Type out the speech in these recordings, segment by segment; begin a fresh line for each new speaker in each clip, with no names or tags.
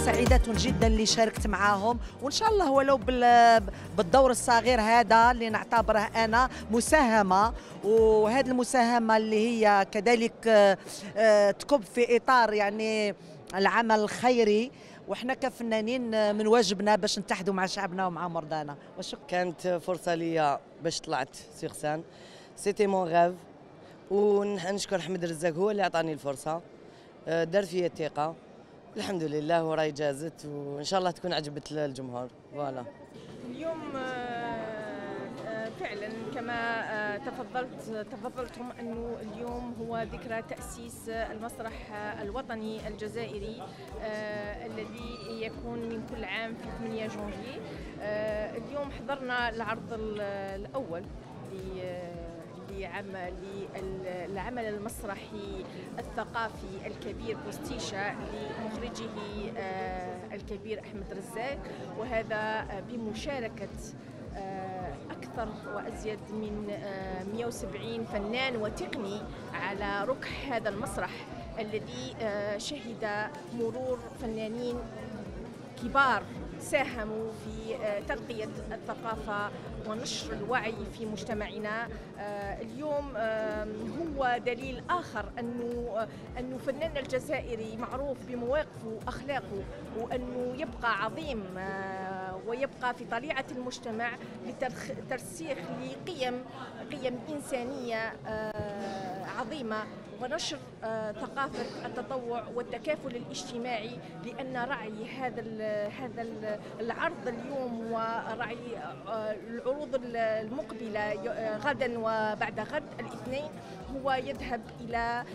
سعيدة جدا اللي شاركت معاهم، وإن شاء الله ولو بالدور الصغير هذا اللي نعتبره أنا مساهمة، وهذه المساهمة اللي هي كذلك تكب في إطار يعني العمل الخيري، وإحنا كفنانين من واجبنا باش نتحدوا مع شعبنا ومع مرضانا. وشكرا.
كانت فرصة ليا باش طلعت سيغ سان، سيتي مون غاف، ونشكر أحمد الرزاق هو اللي عطاني الفرصة، دار فيا الثقة، الحمد لله وراي جازت، وإن شاء الله تكون عجبت الجمهور. فوالا.
اليوم فعلا كما تفضلتم أنه اليوم هو ذكرى تأسيس المسرح الوطني الجزائري الذي يكون من كل عام في 8 جونفي. اليوم حضرنا العرض الأول للعمل المسرحي الثقافي الكبير بوستيشا لمخرجه الكبير أحمد رزاق، وهذا بمشاركة أكثر وأزيد من 170 فنان وتقني على ركح هذا المسرح الذي شهد مرور فنانين كبار ساهموا في تغطية الثقافة ونشر الوعي في مجتمعنا. اليوم هو دليل آخر أنه فنان الجزائري معروف بمواقفه وأخلاقه، وأنه يبقى عظيم ويبقى في طليعة المجتمع لترسيخ قيم إنسانية عظيمة ونشر ثقافة التطوع والتكافل الاجتماعي. لأن رعي هذا العرض اليوم ورعي العروض المقبلة غدا وبعد غد الاثنين هو يذهب إلى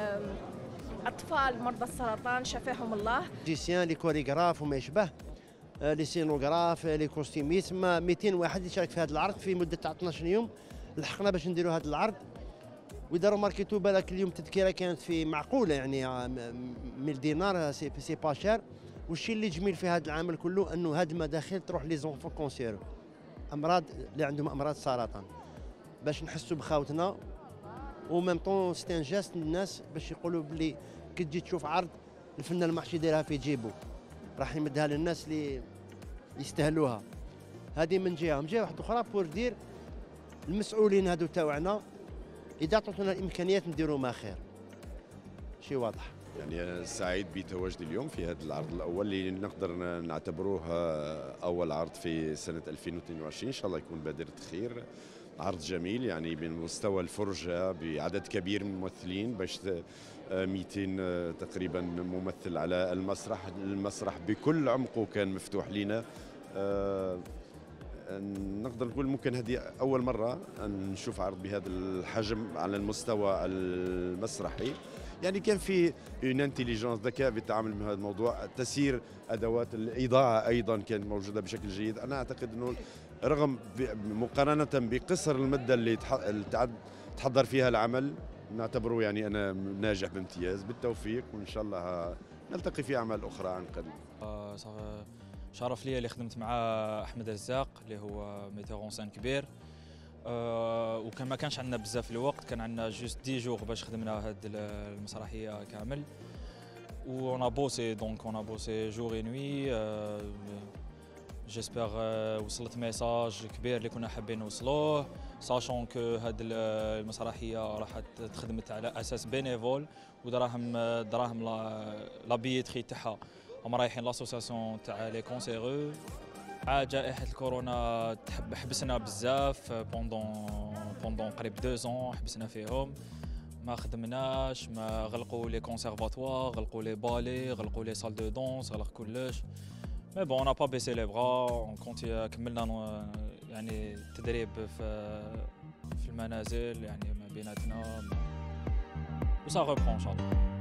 أطفال مرضى السرطان شفاهم الله.
جيسيان لي كوريغراف وما يشبه، لي سينوغراف، لي كوستيميست، 200 واحد يشارك في هذا العرض في مدة 12 يوم. لحقنا باش نديروا هذا العرض، واذا ماركتو بالك اليوم التذكره كانت في معقوله يعني 1000 دينار، سي با شير. والشيء اللي جميل في هذا العمل كله انه هذه المداخيل تروح لي زونفون كونسيرو، امراض اللي عندهم امراض السرطان، باش نحسوا بخاوتنا، وميم طون ستان جاست الناس باش يقولوا بلي كي تجي تشوف عرض الفنان ما حش يديرها في جيبو، راح يمدها للناس اللي يستاهلوها. هذه من جهه واحده اخرى بور دير المسؤولين هذو تاوعنا اذا عطونا الامكانيات نديروا ما خير. شيء واضح.
يعني أنا سعيد بتواجدي اليوم في هذا العرض الأول اللي نقدر نعتبروه أول عرض في سنة 2022، إن شاء الله يكون بادرة خير. عرض جميل يعني بمستوى الفرجة بعدد كبير من الممثلين، باش 200 تقريبا ممثل على المسرح بكل عمقه كان مفتوح لنا. نقدر نقول ممكن هذه أول مرة نشوف عرض بهذا الحجم على المستوى المسرحي. يعني كان في اون انتيليجنس، ذكاء بالتعامل مع هذا الموضوع، تسيير ادوات الاضاءه ايضا كانت موجوده بشكل جيد. انا اعتقد انه رغم مقارنه بقصر المده اللي تحضر فيها العمل، نعتبره يعني انا ناجح بامتياز. بالتوفيق، وان شاء الله نلتقي في اعمال اخرى عن قريب.
شرف لي اللي خدمت مع احمد رزاق اللي هو ميتور اون سان كبير، وكان ما كانش عندنا بزاف الوقت، كان عندنا جوست 10 جوغ باش خدمنا هاد المسرحيه كامل. و on a bossé donc on a bossé jour et nuit. جيسبر وصلت ميساج كبير اللي كنا حابين نوصلوه، ساشون كو هاد المسرحيه راح تخدمت على اساس بينيفول، ودراهم لا بيتري تاعها هم رايحين لاسوسياسيون تاع لي كونسيرو. مع جائحة الكورونا حبسنا بزاف بوندون قريب 2 ans، حبسنا فيهم ما خدمناش، ما غلقوا لي كونسيرفاتوار، غلقوا لي بالي، غلقوا لي سال دو دونس، غلق كلش. مي بون انا با بيسي لي بغا، كملنا يعني التدريب في المنازل يعني ما بيناتنا، و سا ريبرون ان شاء الله.